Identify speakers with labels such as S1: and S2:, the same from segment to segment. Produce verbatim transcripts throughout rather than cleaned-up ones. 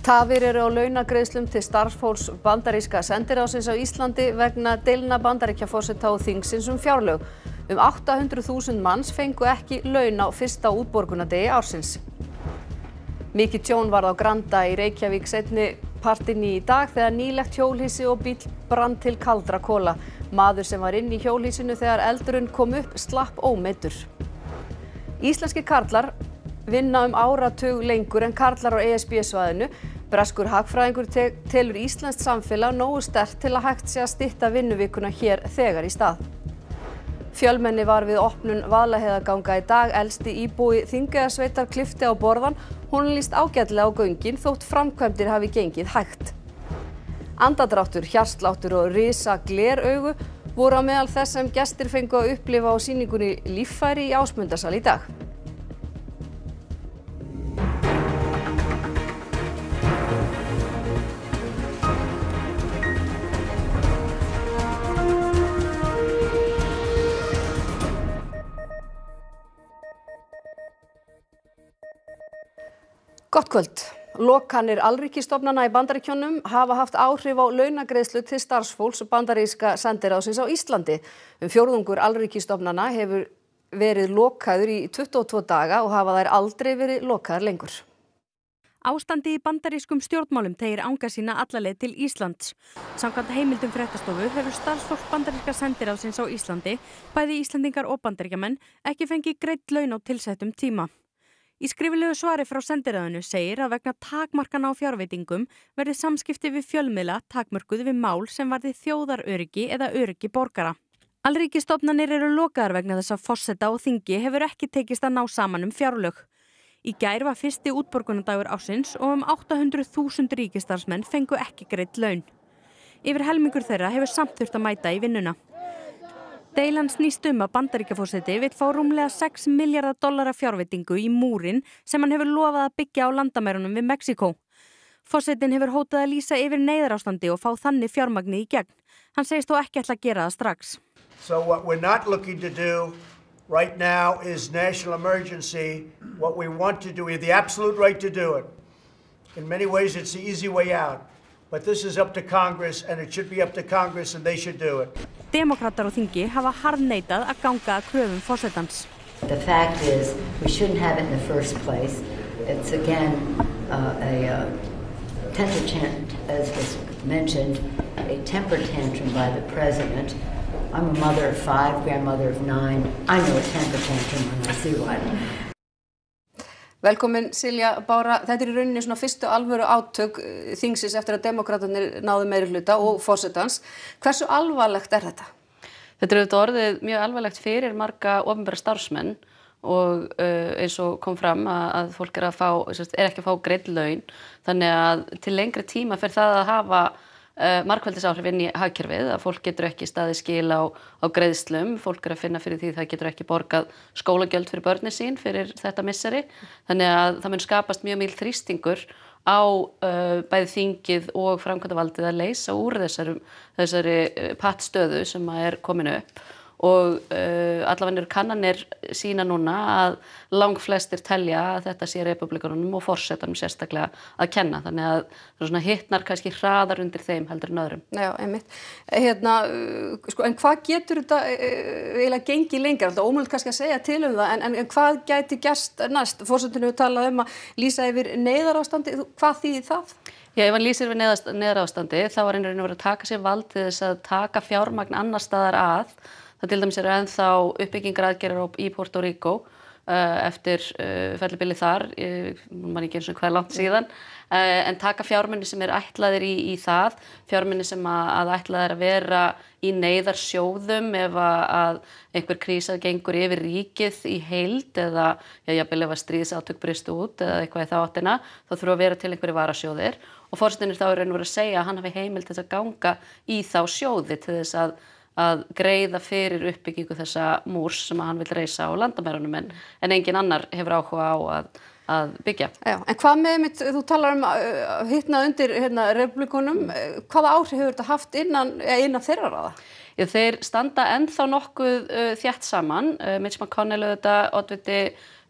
S1: Tafir eru á launagreiðslum til starfsfólks bandaríska sendiráðsins á Íslandi vegna deilna Bandaríkjaforseta og þingsins um fjárlög. Um átta hundruð þúsund manns fengu ekki laun á fyrsta útborgunardegi ársins. Mikið tjón varð á Granda í Reykjavík seinni partinn í dag þegar nýlegt hjólhýsi og bíll brann til kaldra kola. Maður sem var inn í hjólhýsinu þegar eldurinn kom upp slapp ómeiddur. Íslenskir karlar vinna um áratug lengur en karlar á E S B-svæðinu. Breskur hagfræðingur te telur íslenskt samfélag nógu sterkt til að hægt sé að stytta vinnuvikuna hér þegar í stað. Fjölmenni var við opnun Vaðlaheiðarganga í dag. Elsti íbúi Þingeyjarsveitar klippti á borðann. Honum líst ágætlega á göngin þótt framkvæmdir hafi gengið hægt. Andadráttur, hjartsláttur og risa gleraugu voru á meðal þess sem gestir fengu að upplifa á sýningunni Líffæri í Ásmundarsal í dag. Gott kvöld. Lokanir alríkisstofnana í Bandaríkjunum hafa haft áhrif á launagreiðslu til starfsfólks bandaríska sendiráðsins á Íslandi. Um fjórðungur alríkisstofnana hefur verið lokaður í tuttugu og tvo daga og hafa þær aldrei verið lokaðar lengur.
S2: Ástandi í bandarískum stjórnmálum teygir anga sína alla leið til Íslands. Samkvæmt heimildum fréttastofu hefur starfsfólk bandaríska sendiráðsins á Íslandi, bæði Íslendingar og Bandaríkjamenn, ekki fengið greidd laun á tilsettum tíma. Í skriflegu svari frá sendiráðinu segir að vegna takmarkana á fjárveitingum verði samskipti við fjölmiðla takmörkuð við mál sem varði þjóðaröryggi eða öryggi borgara. Alríkisstofnanir eru lokaðar vegna þess að forseta og þingi hefur ekki tekist að ná saman um fjárlög. Í gær var fyrsti útborgunardagur ársins og um átta hundruð þúsund ríkisstarfsmenn fengu ekki greidd laun. Yfir helmingur þeirra hefur samt þurft að mæta í vinnuna. Deilan snýst um að Bandaríkjaforseti vill fá rúmlega sex milljarða dollara fjárveitingu í múrinn sem hann hefur lofað að byggja á landamærunum við Mexíkó. Forsetinn hefur hótað að lýsa yfir neyðarástandi og fá þannig fjármagnið í gegn. Hann segist þó ekki ætla að gera það strax.
S3: So what we're not looking to do right now is national emergency. What we want to do, we have the absolute right to do it. In many ways it's the easy way out. But this is up to Congress and it should be up to Congress and they should do it.
S2: Demókratar og þingi hafa harðneitað að ganga að kröfum forsetans.
S4: The fact is we shouldn't have it in the first place. It's again uh, a uh, temper tantrum, as was mentioned, a temper tantrum by the president. I'm a mother of five, grandmother of nine. I know a temper tantrum when I see one.
S1: Velkomin Silja Bára, þetta er í rauninni svona fyrstu alvöru átök þingsins eftir að demókratarnir náðu meirihluta og forsetans. Hversu alvarlegt er þetta?
S5: Þetta er auðvitað orðið mjög alvarlegt fyrir marga opinbera starfsmenn og uh, eins og kom fram að, að fólk er, að fá, er ekki að fá greidd laun. Þannig að til lengri tíma fer það að hafa Uh, margfeldisáhrif inn í hagkerfið, að fólk getur ekki staðið skil á, á greiðslum, fólk er að finna fyrir því það getur ekki borgað skólagjöld fyrir börnin sín fyrir þetta misseri, þannig að það mun skapast mjög mikill þrýstingur á uh, bæði þingið og framkvæmdavaldið að leysa úr þessari, þessari pattstöðu sem er komin upp og uh, allavega eru kannanir sína núna að langflestir telja að þetta sé repúblikanum og forsetanum sérstaklega að kenna, þannig að það svona hittnar kannski hraðar undir þeim heldur en öðrum.
S1: Já, einmitt. Hérna, sko, en hvað getur þetta eiginlega gengið lengur? Alltaf ómögulegt kannski að segja til um það, en, en, en hvað gæti gerst næst? Forsetinn hefur talað um að lýsa yfir neyðarástandi, hvað þýðir það?
S5: Já, ef hann lýsir við neyðarástandi, þá er einhvern veginn verið að taka sér vald til þess að taka fjármagn annar staðar að. Það til dæmis eru ennþá uppbyggingaraðgerðir í Puerto Rico uh, eftir uh, fellibylið þar, ég man ekki eins og hvað er langt síðan, uh, en taka fjármunni sem er ætlaðir í, í það, fjármunni sem að, að ætlaðir að vera í neyðarsjóðum ef að, að einhver krísa gengur yfir ríkið í heild eða já, jafnvel ef að stríðsátök bristu út eða eitthvað í þá áttina, þá þurfa að vera til einhverju varasjóðir og forsetinn er þá í raun og veru að segja að hann hafi heimild til þess að ganga í þá sjóði til þess að að greiða fyrir uppbyggingu þessa múrs sem hann vil reisa á landamærunum en, en engin annar hefur áhuga á að, að byggja.
S1: Já, en hvað með mitt, þú talar um uh, hittnað undir hérna, republikunum, hvaða áhrif hefur þetta haft innan, innan þeirra ráða?
S5: Já, þeir standa ennþá nokkuð uh, þétt saman, uh, Mitch McConnell auðvitað, oddviti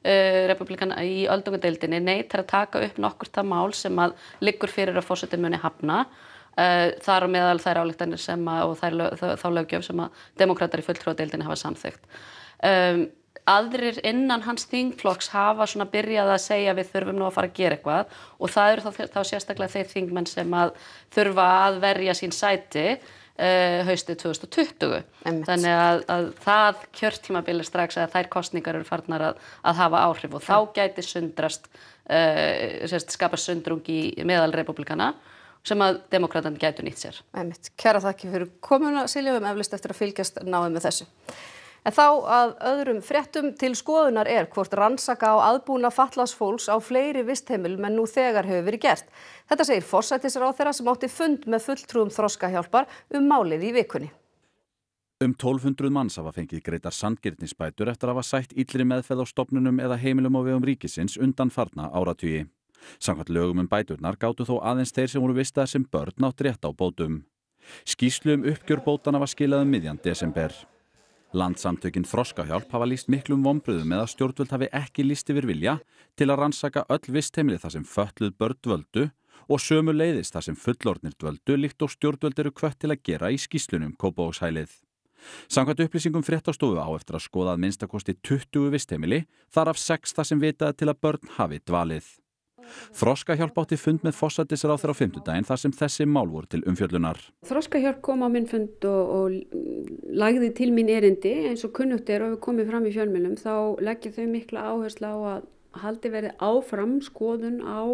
S5: uh, republikana í öldungadeildinni neitar að taka upp nokkurt það mál sem að liggur fyrir að forsetinn muni hafna. Uh, þar á meðal þær ályktanir sem að, og þær, þá, þá löggjöf sem að demókratar í fulltrúadeildinni hafa samþykkt. Um, aðrir innan hans þingflokks hafa svona byrjað að segja við þurfum nú að fara að gera eitthvað og það eru þá, þá sérstaklega þeir þingmenn sem að þurfa að verja sín sæti uh, haustið tvö þúsund og tuttugu. Einmitt. Þannig að, að það kjörtímabili strax að þær kosningar eru farnar að, að hafa áhrif og þá gæti sundrast, uh, sérst, skapa sundrung í meðal republikana sem að demókratan gætu nýtt sér.
S1: Einmitt. Kæra þakki fyrir komuna, Silja, við höfum eflaust eftir að fylgjast náið með þessu. En þá að öðrum fréttum til skoðunar er hvort rannsaka á aðbúnað fatlaðs fólks á fleiri vistheimilum en nú þegar hefur verið gert. Þetta segir forsætisráðherra sem átti fund með fulltrúum Þroskahjálpar um málið í vikunni.
S6: Um tólf hundruð manns hafa fengið greiddar sanngirnisbætur eftir að hafa sætt illri meðferð á stofnunum eða heimilum á vegum ríkisins undanfarna áratugi. Samkvæmt lögum um bæturnar gátu þó aðeins þeir sem voru vistaðir sem börn átt rétt á bótum. Skýrslu um uppgjör bótana var skilað um miðjan desember. Landssamtökin Þroskahjálp hafa lýst miklum vonbrigðum með að stjórnvöld hafi ekki lýst yfir vilja til að rannsaka öll vistheimili þar sem fötluð börn dvöldu og sömuleiðis þar sem fullorðnir dvöldu líkt og stjórnvöld eru hvött til að gera í skýrslunum Kópavogshælið. Samkvæmt upplýsingum fréttastofu á eftir að skoða að minnsta kosti tuttugu vistheimili, þar af sex þar sem vitað til að börn hafi dvalið. Þroskahjálp átti fund með forsætisráðherra á fimmtudaginn þar sem þessi mál voru til umfjöllunar.
S7: Þroskahjálp kom á minn fund og, og lagði til mín erindi eins og kunnugt er og við komum fram í fjölmiðlum þá leggja þau mikla áherslu á að haldi verið áfram skoðun á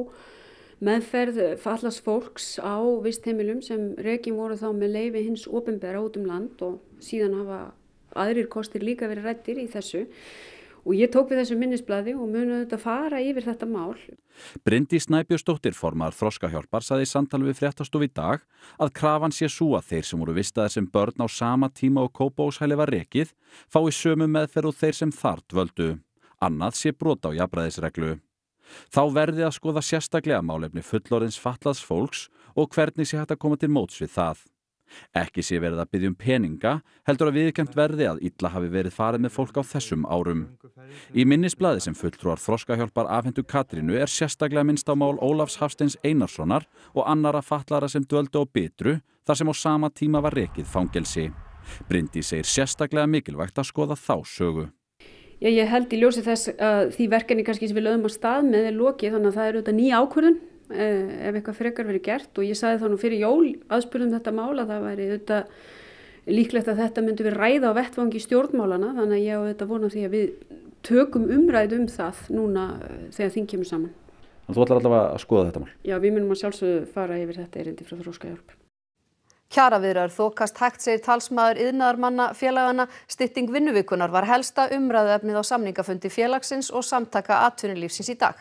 S7: meðferð fatlaðs fólks á vistheimilum sem rekin voru þá með leyfi hins opinbera út um land og síðan hafa aðrir kostir líka verið ræddir í þessu. Og ég tók við þessu minnisblaði og muni auðvitað fara yfir þetta mál.
S6: Bryndís Snæbjörnsdóttir, formaður Þroskahjálpar, sagði í samtali við fréttastofu í dag að krafan sé sú að þeir sem voru vistaðir sem börn á sama tíma og Kópavogshælið var rekið fái sömu meðferð og þeir sem þar dvöldu. Annað sé brot á jafnræðisreglu. Þá verði að skoða sérstaklega málefni fullorðins fatlaðs fólks og hvernig sé hægt að koma til móts við það. Ekki sé verið að biðja um peninga, heldur að viðurkennt verði að illa hafi verið farið með fólk á þessum árum. Í minnisblaði sem fulltrúar Þroskahjálpar afhentu Katrínu er sérstaklega minnst á mál Ólafs Hafsteins Einarssonar og annarra fatlaðra sem dvöldu á Bitru þar sem á sama tíma var rekið fangelsi. Bryndís segir sérstaklega mikilvægt að skoða þá sögu.
S7: Já, ég held í ljósi þess að því verkefni kannski sem við lögum á stað með er lokið þannig að það er auðvitað ný ákvörðun ef eitthvað frekar verið gert og ég sagði þá nú fyrir jól aðspurðum þetta mál að það væri auðvitað líklegt að þetta myndi við ræða á vettvangi stjórnmálana þannig að ég á auðvitað vona því að við tökum umræðu um það núna þegar þing kemur saman.
S6: Þú ætlar allavega að skoða þetta mál?
S7: Já, við munum að sjálfsögðu fara yfir þetta erindi frá Þroskahjálp.
S1: Kjaraviðræður þokast hægt, segir talsmaður iðnaðarmanna félagana. Stytting vinnuvikunnar var helsta umræðuefnið á samningafundi félagsins og samtaka atvinnulífsins í dag.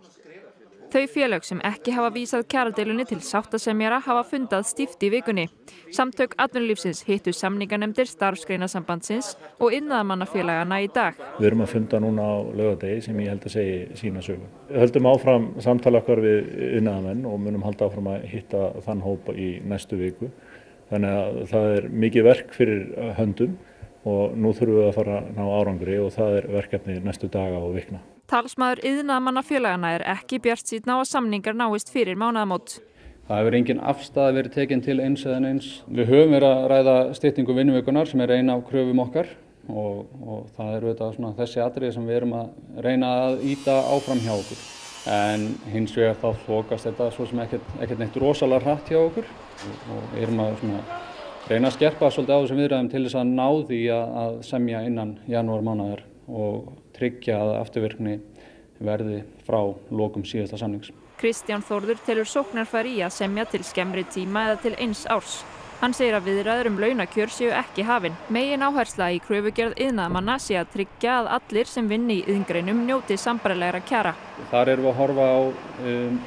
S8: Þau félög sem ekki hafa vísað kjaradeilunni til sáttasemjara hafa fundað stíft í vikunni. Samtök atvinnulífsins hittu samninganefndir Starfsgreinasambandsins og iðnaðarmannafélagana í dag.
S9: Við erum að funda núna á laugardegi sem ég held að segi sína sögu. Við höldum áfram samtala okkar við iðnaðarmenn og munum halda áfram að hitta þann hópa í næstu viku. Þannig að það er mikið verk fyrir höndum og nú þurfum við að fara að ná árangri og það er verkefni næstu daga og vikna.
S8: Talsmaður iðnaðarmannafélagana er ekki bjartsýnn á að samningar náist fyrir mánaðamót.
S10: Það hefur engin afstaða verið tekin til eins eða neins. Við höfum verið að ræða styttingu vinnuvikunar sem er ein af kröfum okkar og, og það eru þetta svona þessi atriði sem við erum að reyna að ýta áfram hjá okkur. En hins vegar þá þokast þetta svo sem ekkert, ekkert neitt rosalega hratt hjá okkur og, og erum að svona reyna að skerpa svolítið á þessum viðræðum til þess að ná því að, að semja innan janúarmánaðar og tryggja að afturvirkni verði frá lokum síðasta samnings.
S8: Kristján Þórður telur sóknarfæri í að semja til skemmri tíma eða til eins árs. Hann segir að viðræður um launakjör séu ekki hafin. Megin áhersla í kröfugerð iðnaðarmanna sé að tryggja að allir sem vinni í iðngreinum njóti sambærilegra kjara.
S10: Þar erum við að horfa á um,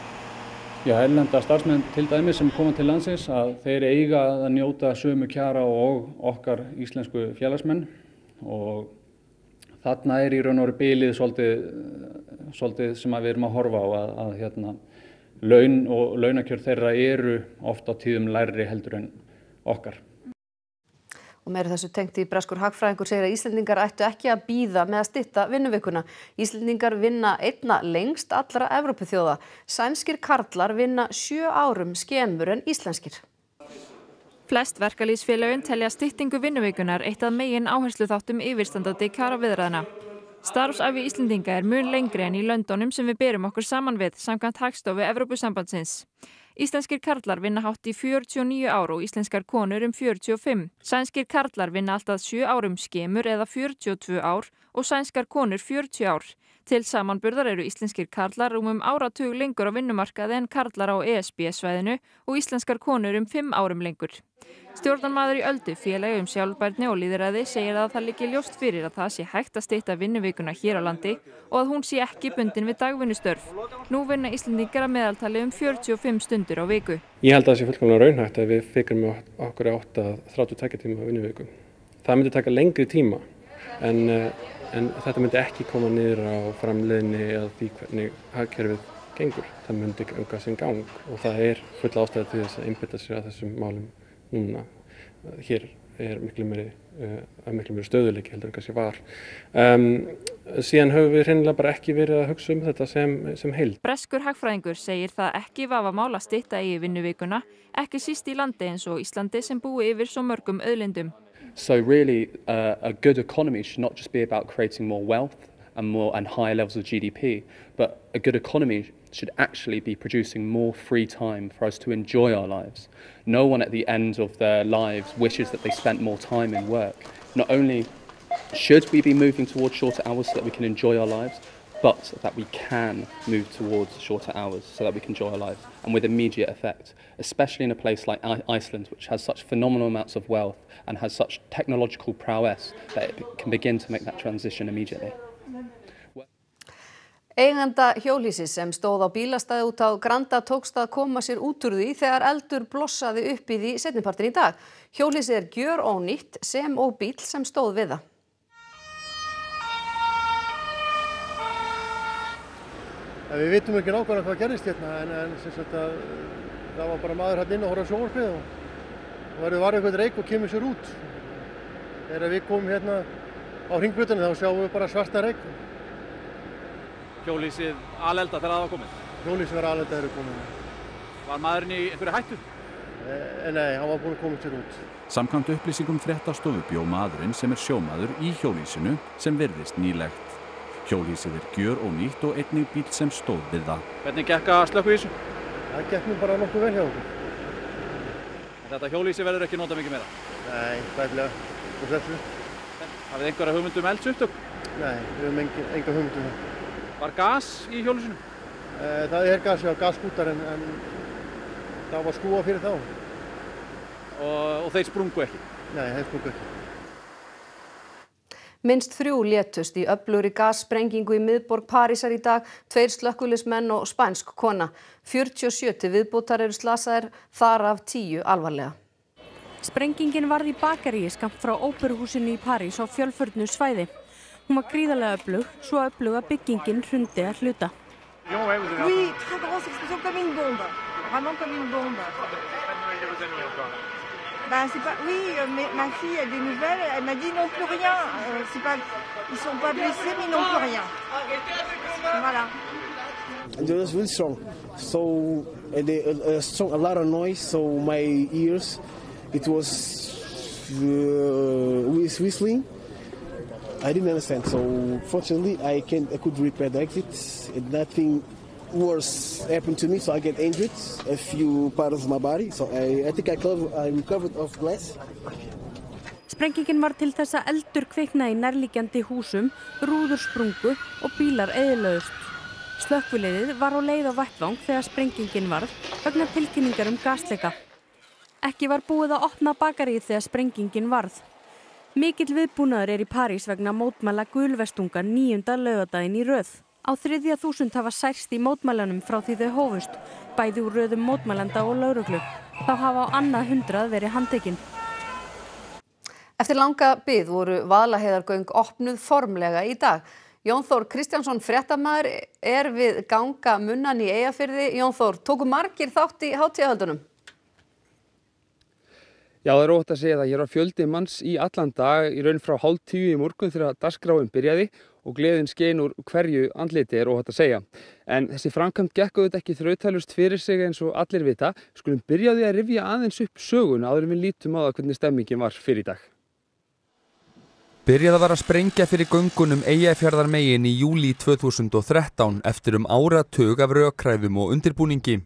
S10: já, erlenda starfsmenn til dæmis sem koma til landsins að þeir eiga að njóta sömu kjara og okkar íslensku félagsmenn og þarna er í raun og veru bilið svolítið, svolítið sem við erum að horfa á að, að hérna, laun og launakjör þeirra eru oft á tíðum lægri heldur en okkar.
S1: Og meira þessu tengt í breskur hagfræðingur segir að Íslendingar ættu ekki að bíða með að stytta vinnuvikuna. Íslendingar vinna einna lengst allra Evrópuþjóða. Sænskir karlar vinna sjö árum skemur en íslenskir.
S8: Flest verkalýðsfélögin telja styttingu vinnuvikunar eitt af megin áhersluþáttum yfirstandandi kjaraviðræðna. Starfsævi Íslendinga er mun lengri en í löndunum sem við berum okkur saman við samkvæmt Hagstofu Evrópusambandsins. Íslenskir karlar vinna hátt í fjörutíu og níu ár og íslenskar konur um fjörutíu og fimm. Sænskir karlar vinna allt að sjö árum skemur eða fjörutíu og tvö ár og sænskar konur fjörutíu ár. Til samanburðar eru íslenskir karlar rúmum áratug lengur á vinnumarkaði en karlar á E S B-svæðinu og íslenskar konur um fimm árum lengur. Stjórnarmaður í Öldu, félagi um sjálfbærni og lýðræði, segir að það liggi ljóst fyrir að það sé hægt að stytta vinnuvikuna hér á landi og að hún sé ekki bundin við dagvinnustörf. Nú vinna Íslendingar að meðaltali um fjörutíu og fimm stundir á viku.
S11: Ég held að það sé fullkomlega raunhægt að við fikrum okkur átt að þrjátíu og tveggja tíma vinnuviku. Það myndi taka lengri tíma en, en þetta myndi ekki koma niður á framleiðni eða því hvernig hagkerfið gengur. Það myndi ganga sinn gang og það er full ástæða til þess að einbeita sér að þessum málum núna. Hér er miklu meiri, uh, miklu meiri stöðuleiki heldur en kannski var. Um, síðan höfum við hreinlega bara ekki verið að hugsa um þetta sem, sem heild.
S8: Breskur hagfræðingur segir það ekki vafamál að stytta í vinnuvikuna, ekki síst í landi eins og Íslandi sem búi yfir svo mörgum auðlindum.
S12: So really uh, a good economy should not just be about creating more wealth and more and higher levels of G D P, but a good economy should actually be producing more free time for us to enjoy our lives. No one at the end of their lives wishes that they spent more time in work. Not only should we be moving towards shorter hours so that we can enjoy our lives, but that we can move towards shorter hours so that we can enjoy our lives and with immediate effect, especially in a place like Iceland, which has such phenomenal amounts of wealth and has such technological prowess that it can begin to make that transition immediately.
S1: Eiganda hjólhýsis sem stóð á bílastæði út á Granda tókst að koma sér út úr því þegar eldur blossaði upp í því seinnipartinn í dag. Hjólhýsið er gjörónýtt sem og bíll sem stóð við það.
S13: Við vitum ekki nákvæmlega hvað gerðist hérna en, en sem sagt að það var bara maður hérna inn og horfði á sjónvarpið og það var eitthvað reyk og kemur sér út. Þegar við komum hérna á Hringbrautinni þá sjáum við bara svarta reyk.
S14: Hjólhýsið alelda þegar það var komið?
S13: Hjólhýsið var alelda þegar það var komið.
S14: Var maðurinn í einhverju hættu?
S13: E, nei, hann var búinn að koma sér út.
S6: Samkvæmt upplýsingum fréttastofu bjó maðurinn sem er sjómaður í hjólhýsinu sem virðist nýlegt. Hjólhýsið er gjörónýtt og einnig bíll sem stóð við það.
S14: Hvernig gekk að slökkva í þessu?
S13: Það gekk nú bara nokkuð vel hjá okkur.
S14: En þetta hjólhýsi verður ekki notað mikið meira?
S13: Nei, tæplega. Og þessu?
S14: Hafið einhverja hugmynd um eldsupptök?
S13: Nei, við höfum enga, enga hugmynd um það.
S14: Var gas í hjólhýsinu?
S13: E, það er gas, já, gasskútar en, en það var skrúa fyrir þá.
S14: Og, og þeir sprungu ekki?
S13: Nei, þeir sprungu ekki.
S1: Minnst þrjú létust í öflugri gassprengingu í miðborg Parísar í dag, tveir slökkviliðsmenn og spænsk kona. fjörutíu og sjö til viðbótar eru slasaðir, þar af tíu alvarlega.
S2: Sprengingin varð í bakaríi skammt frá óperuhúsinu í París á fjölförnu svæði. Hún var gríðarlega öflug, svo öflug að byggingin hrundi að hluta.
S15: Oui, très grosse explosion comme une bombe, vraiment comme une bombe. Ben c'est pas, oui, mais ma fille a des nouvelles, elle m'a dit non plus rien. Euh, c'est pas, ils sont pas blessés mais non plus rien. Voilà.
S16: It was really strong, so uh, they, uh, strong, a lot of noise. So my ears, it was uh, whistling. I didn't understand. So fortunately, I can I could repair the exit. And nothing worse happened to me. So I get injured, a few parts of my body. So I, I think I, cover, I recovered of glass.
S2: Sprengingin var til þess að eldur kviknaði í nærliggjandi húsum, rúður sprungu og bílar eyðilögðust. Slökkviliðið var á leið á vettvang þegar sprengingin varð vegna tilkynningar um gasleka. Ekki var búið að opna bakaríið þegar sprengingin varð. Mikill viðbúnaður er í París vegna mótmæla gulvestunga níunda laugardaginn í röð. Á þriðja þúsund hafa særst í mótmælunum frá því þau hófust, bæði úr röðum mótmælenda og lögreglu. Þá hafa á annað hundrað verið handtekin.
S1: Eftir langa bið voru Vaðlaheiðargöng opnuð formlega í dag. Jón Þór Kristjánsson fréttamaður er við ganga munnan í Eyjafirði. Jón Þór, tóku margir þátt í hátíðahöldunum?
S17: Já, það er óhætt að segja það. Hér var fjöldi manns í allan dag, í raun frá hálf tíu í morgun þegar dagskráin byrjaði og gleðin skein úr hverju andliti er óhætt að segja. En þessi framkvæmd gekk auðvitað ekki þrautalaust fyrir sig eins og allir vita. Skulum byrja á því að rifja aðeins upp söguna áður en við lítum á það hvernig stemmingin var fyrir í dag. Byrjað var að sprengja fyrir göngunum Eyjafjarðarmegin í júlí tvö þúsund og þrettán eftir um áratug af rökræðum og undirbúningi.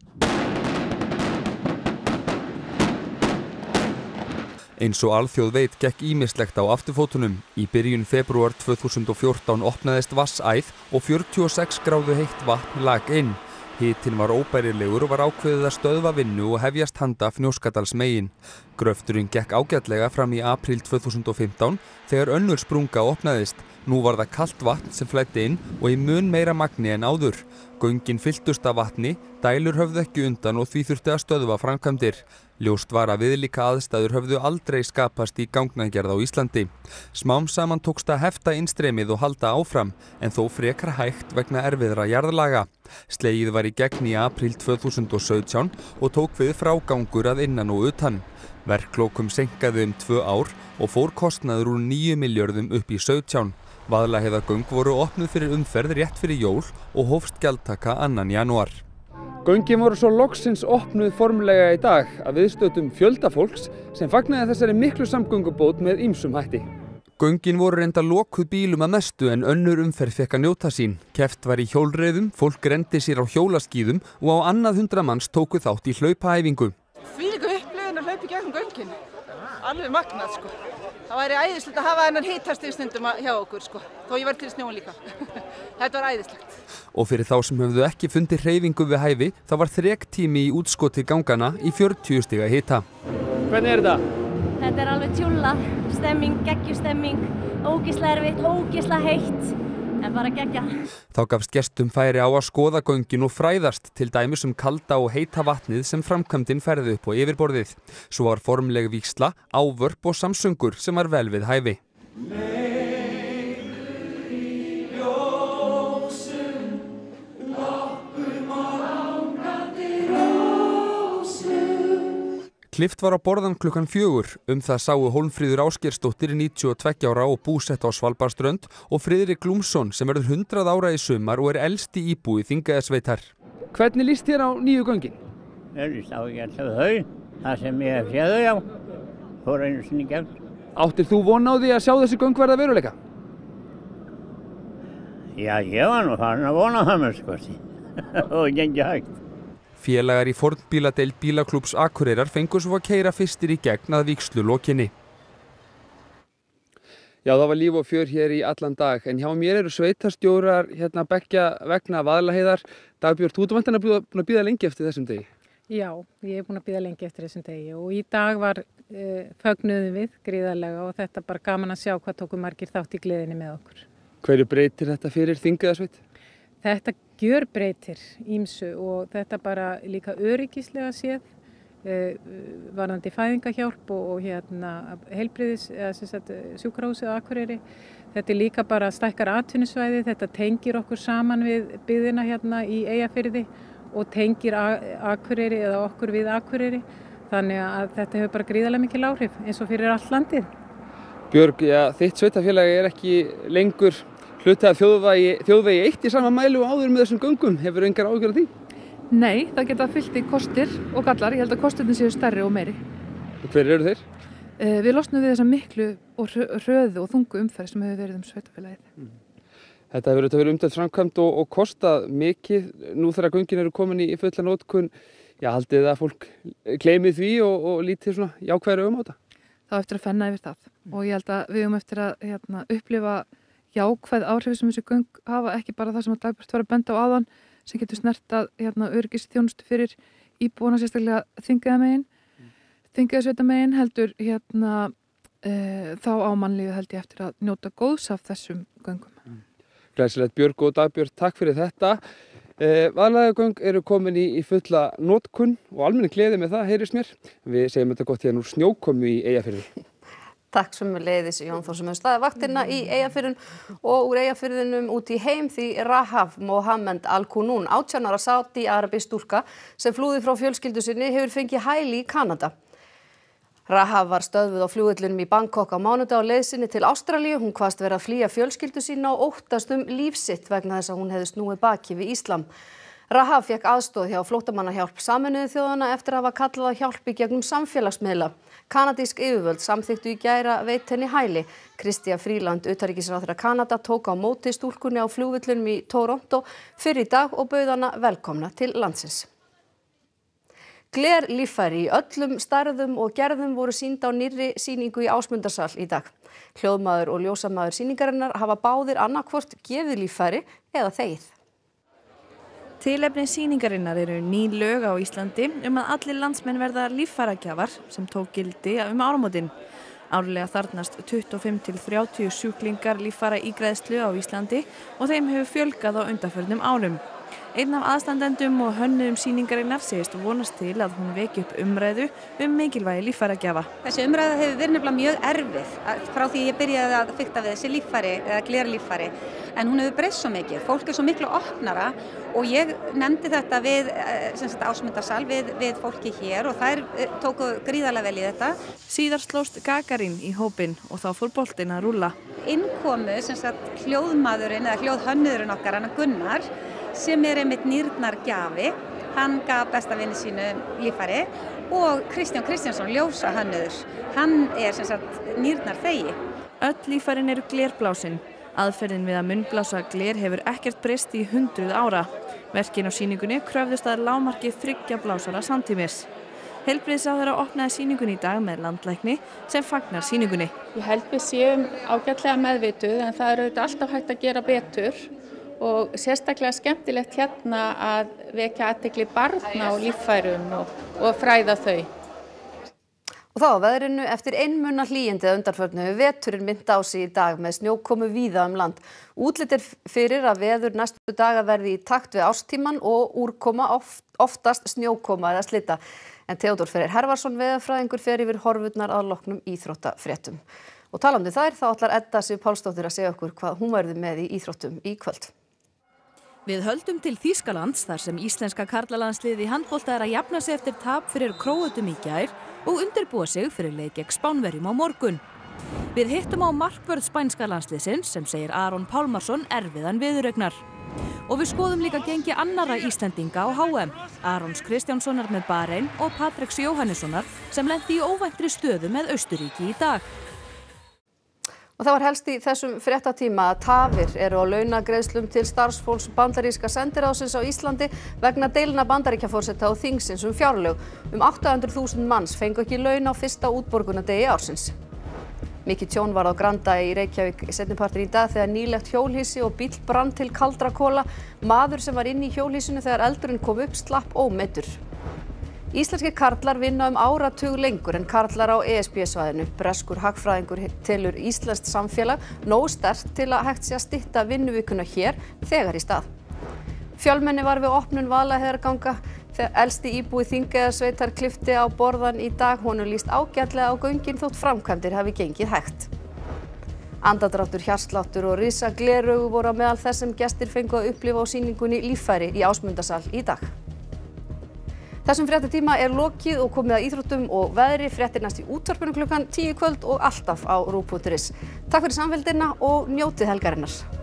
S17: Eins og alþjóð veit gekk ýmislegt á afturfótunum. Í byrjun febrúar tvö þúsund og fjórtán opnaðist vatnsæð og fjörutíu og sex gráðu heitt vatn lag inn. Hitinn var óbærilegur og var ákveðið að stöðva vinnu og hefjast handa Fnjóskadalsmegin. Gröfturinn gekk ágætlega fram í apríl tvö þúsund og fimmtán þegar önnur sprunga opnaðist. Nú var það kalt vatn sem flæddi inn og í mun meira magni en áður. Göngin fylltust af vatni, dælur höfðu ekki undan og því þurfti að stöðva framkvæmdir. Ljóst var að viðlíka aðstæður höfðu aldrei skapast í gangnagerð á Íslandi. Smám saman tókst að hefta innstreymið og halda áfram, en þó frekar hægt vegna erfiðra jarðlaga. Slegið var í gegn í apríl tvö þúsund og sautján og tók við frágangur að innan og utan. Verklókum seinkaði um tvö ár og fór kostnaður úr níu milljörðum upp í sautján. Vaðlaheiðargöng voru opnuð fyrir umferð rétt fyrir jól og hófst gjaldtaka annan janúar. Göngin voru svo loksins opnuð formlega í dag að viðstöddum fjölda fólks sem fagnaði þessari miklu samgöngubót með ýmsum hætti. Göngin voru reynda lokuð bílum að mestu en önnur umferð fekk að njóta sín. Keppt var í hjólreiðum, fólk renndi sér á hjólaskíðum og á annað hundra manns tóku þátt í hlaupaæfingu.
S18: Þvílík upplifun að hlaupa í gegnum göngin. Alveg magnað sko. Það væri æðislegt að hafa þennan hitastig stundum hjá okkur sko. Þó ég var til snjó líka. Þetta var æðislegt. Og fyrir þá sem höfðu ekki fundið hreyfingu við hæfi, þá var þrektími í útskoti gangana í fjörutíu stiga hita. Hvernig er þetta?
S19: Þetta er alveg tjúlla, stemming, geggjustemming, ógeðslega erfitt, ógeðslega heitt, en bara geggja.
S17: Þá gafst gestum færi á að skoða göngin og fræðast, til dæmis um kalda og heita vatnið sem framkvæmdin ferði upp á yfirborðið. Svo var formleg vígsla, ávörp og samsöngur sem var vel við hæfi. Klippt var á borðan klukkan fjögur. Um það sáu Hólmfríður Ásgeirsdóttir níutíu og tveggja ára og búsett á Svalbarðsströnd og Friðrik Glúmsson sem verður hundrað ára í sumar og er elsti íbúi Þingeyjarsveitar. Hvernig líst þér á nýju göngin?
S20: Ég líst ágætlega þau, það sem ég hef séð þau á, fór einu sinni í gegn.
S17: Áttir þú von á því að sjá þessi göng verða veruleika?
S20: Já, ég var nú farin að vona það með skoði og gengi hægt.
S17: Félagar í fornbíladeild Bílaklúbbs Akureyrar fengu svo að keyra fyrstir í gegn að vígslu lokinni. Já, það var líf og fjör hér í allan dag, en hjá mér eru sveitarstjórar hérna beggja vegna Vaðlaheiðar. Dagbjörg, þú ert væntanlega búin að bíða lengi eftir þessum degi?
S21: Já, ég er búin að bíða lengi eftir þessum degi og í dag var uh, fögnuðum við gríðarlega og þetta bara gaman að sjá hvað tóku margir þátt í gleðinni með okkur.
S17: Hverju breytir þetta fyrir Þingeyjarsveit?
S21: Þetta gjörbreytir ýmsu og þetta bara líka öryggislega séð, uh, varðandi fæðingahjálp og, og hérna heilbrigðis, eða sem sagt sjúkrahúsið á Akureyri. Þetta er líka bara stækkar atvinnusvæði, þetta tengir okkur saman við byggðina hérna í Eyjafirði og tengir Akureyri eða okkur við Akureyri. Þannig að þetta hefur bara gríðarlega mikil áhrif eins og fyrir allt landið.
S17: Björg, ja, þitt sveitarfélagi er ekki lengur hluti af þjóðvegi, þjóðvegi eitt í sama mælu og áður með þessum göngum. Hefur engar áhyggjur af því?
S22: Nei, það geta fylgt í kostir og gallar. Ég held að kostirnir séu stærri og meiri.
S17: Og hver eru þeir?
S22: Uh, við losnum við þessa miklu og hröðu og þungu umferð sem hefur verið um sveitarfélagið.
S17: Mm. Þetta hefur verið umdeild framkvæmd og, og kostað mikið. Nú þegar göngin eru komin í fulla notkun, já, haldið að fólk gleymi því og, og lítið svona jákvæðri um á þetta?
S22: Það á eftir að fenna yfir það. Mm. Og ég held að við höfum eftir að hérna, upplifa jákvæð áhrif sem þessi göng hafa, ekki bara það sem að Dagbjört var að benda á áðan sem getur snertað hérna, öryggisþjónustu fyrir íbúana, sérstaklega Þingeyjarmegin, mm. Þingeyjarsveitarmegin heldur hérna, e, þá á mannlífið held ég eftir að njóta góðs af þessum göngum.
S17: Mm. Glæsilegt Björg og Dagbjört, takk fyrir þetta. E, Vaðlaheiðargöng eru komin í, í fulla notkun og almenni gleði með það, heyrist mér. Við segjum þetta gott hérna úr snjókomu í Eyjafirði.
S1: Takk sömuleiðis Jón Þór sem hefur staðið vaktina í Eyjafirðin og úr Eyjafirðinum út í heim því Rahaf Mohammed Al-Kunun, átján ára Sádi-Arabi stúlka sem flúði frá fjölskyldu sinni hefur fengið hæli í Kanada. Rahaf var stöðvuð á flugvellinum í Bangkok á mánudag á leið sinni til Ástralíu. Hún kvaðst vera að flýja fjölskyldu sína og óttast um líf sitt vegna þess að hún hefði snúið baki við íslam. Rahaf fékk aðstoð hjá flóttamannahjálp Sameinuðu þjóðanna eftir að hafa kallað á hjálp í gegnum samfélagsmiðla. Kanadísk yfirvöld samþykktu í gær að veita henni hæli. Chrystia Freeland, utanríkisráðherra Kanada, tók á móti stúlkunni á flugvellinum í Toronto fyrr í dag og bauð hana velkomna til landsins. Glerlíffæri í öllum stærðum og gerðum voru sýnd á nýrri sýningu í Ásmundarsal í dag. Hljóðmaður og ljósamaður sýningarinnar hafa báðir annaðhvort gefið líffæri eða þegið.
S2: Tilefni sýningarinnar eru ný lög á Íslandi um að allir landsmenn verða líffæragjafar sem tók gildi um áramótin. Árlega þarfnast tuttugu og fimm til þrjátíu sjúklingar líffæra ígræðslu á Íslandi og þeim hefur fjölgað á undanförnum árum. Einn af aðstandendum og hönnuðum sýningarinnar segist vonast til að hún veki upp umræðu um mikilvægi líffæragjafa.
S3: Þessi umræða hefur verið nefnilega mjög erfið frá því ég byrjaði að fikta við þessi líffæri eða glerlíffæri, en hún hefur breyst svo mikið. Fólk er svo miklu opnara og ég nefndi þetta við Ásmundarsal við, við fólki hér og þær tóku gríðarlega vel í þetta.
S2: Síðar slóst Gagarin í hópinn og þá fór boltinn að rúlla.
S3: Innkomu sem sagt hljóðmaðurinn eða hljóðhönnuðurinn okkar, hann Gunnar, sem er einmitt nýrnargjafi, hann gaf besta vini sínu líffæri, og Kristján Kristjánsson, ljósahönnuður, hann er sem sagt nýrnarþegi.
S2: Öll líffærin eru glerblásin. Aðferðin við að munnblása gler hefur ekkert breyst í hundruð ára. Verkin á sýningunni kröfðust að lágmarki þriggja blásara samtímis. Heilbrigðisráðherra opnaði sýningunni í dag með landlækni sem fagnar sýningunni.
S4: Ég held við séum ágætlega meðvituð, en það er auðvitað alltaf hægt að gera betur. Og sérstaklega skemmtilegt hérna að vekja athygli barna á líffærum og, og fræða þau.
S1: Og þá á veðrinu, eftir einmuna hlýindi að undanförnu hefur veturinn minnt á sig í dag með snjókomu víða um land. Útlit er fyrir að veður næstu daga verði í takt við árstíman og úrkoma oft, oftast snjókoma eða slita. En Theodór Freyr Hervarsson veðurfræðingur fer yfir horfurnar að loknum íþróttafréttum. Og talandi þær, þá ætlar Edda Sif Pálsdóttir að segja okkur hvað hún verður með í íþróttum í kvöld.
S2: Við höldum til Þýskalands þar sem íslenska karlalandsliðið í handbolta er að jafna sig eftir tap fyrir Króötum í gær og undirbúa sig fyrir leik gegn Spánverjum á morgun. Við hittum á markvörð spænska landsliðsins sem segir Aron Pálmarsson erfiðan viðureignar. Og við skoðum líka gengi annarra Íslendinga á H M, Arons Kristjánssonar með Barein og Patreks Jóhannessonar sem lenti í óvæntri stöðu með Austurríki í dag.
S1: Og það var helst í þessum fréttatíma að tafir eru á launagreiðslum til starfsfólks bandaríska sendiráðsins á Íslandi vegna deilna Bandaríkjaforseta og þingsins um fjárlög. Um átta hundruð þúsund manns fengu ekki laun á fyrsta útborgunardegi ársins. Mikið tjón varð á Granda í Reykjavík seinnipartinn í dag þegar nýlegt hjólhýsi og bíll brann til kaldra kola. Maður sem var inni í hjólhýsinu þegar eldurinn kom upp slapp ómeiddur. Íslenskir karlar vinna um áratug lengur en karlar á E S B-svæðinu. Breskur hagfræðingur telur íslenskt samfélag nógu sterkt til að hægt sé að stytta vinnuvikuna hér þegar í stað. Fjölmenni var við opnun Vaðlaheiðarganga þegar elsti íbúi Þingeyjarsveitar klippti á borðann í dag. Honum líst ágætlega á göngin þótt framkvæmdir hafi gengið hægt. Andadráttur, hjartsláttur og risagleraugu voru á meðal þess sem gestir fengu að upplifa á sýningunni Líffæri í Ásmundarsal í dag. Þessum fréttatíma er lokið og komið að íþróttum og veðri. Fréttir næst í útvarpinu klukkan tíu í kvöld og alltaf á ruv punktur is. Takk fyrir samfylgdina og njótið helgarinnar.